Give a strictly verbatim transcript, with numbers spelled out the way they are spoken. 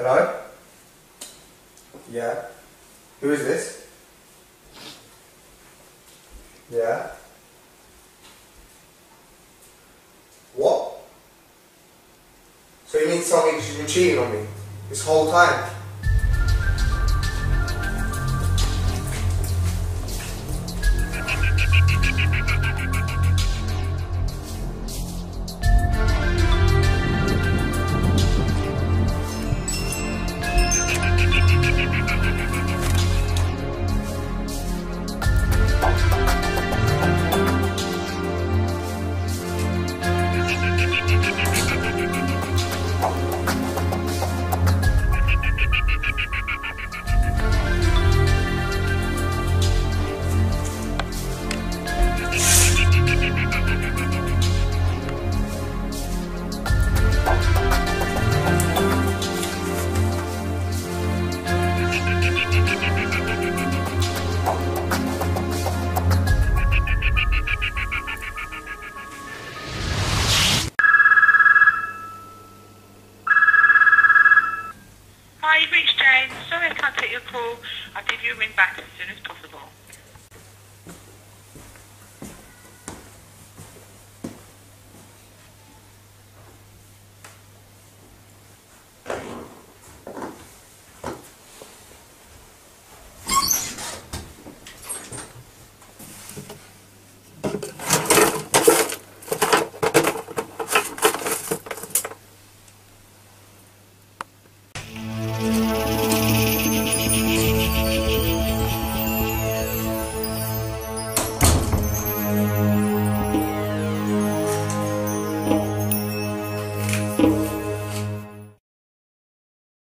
Hello? Yeah. Who is this? Yeah. What? So you mean to tell me because you've been cheating on me this whole time? Hi, you've reached Jane. Sorry I can't take your call. I'll give you a ring back as soon as possible.